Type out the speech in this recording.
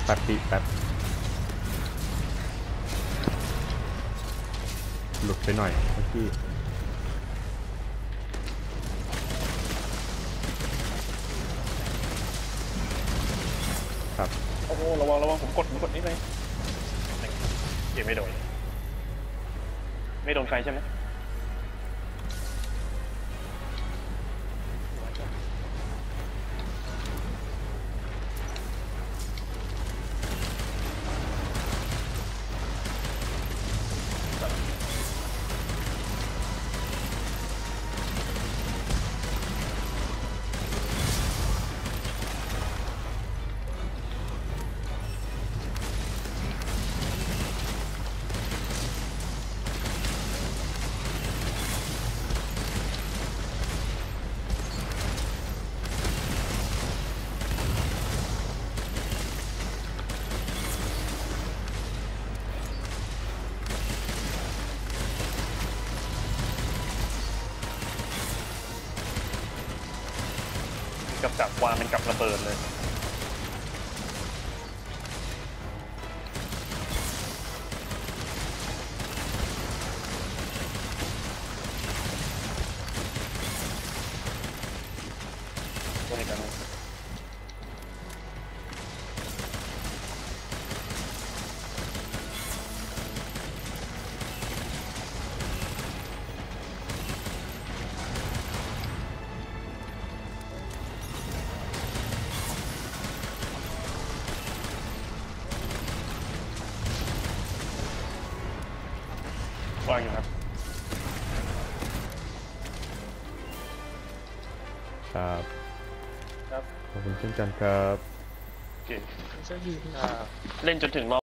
ตัดปีแป๊บหลุดไปหน่อยเมื่อกี้ครับโอ้โหระวังผมกดนี่เลยเก็บไม่โดนใครใช่ไหมกับวางเป็นกับระเบิดเลยตัวนี้กันวางอยู่ครับครับครับขอบคุณเช่นกันครับโอเคเล่นจนถึงรอบ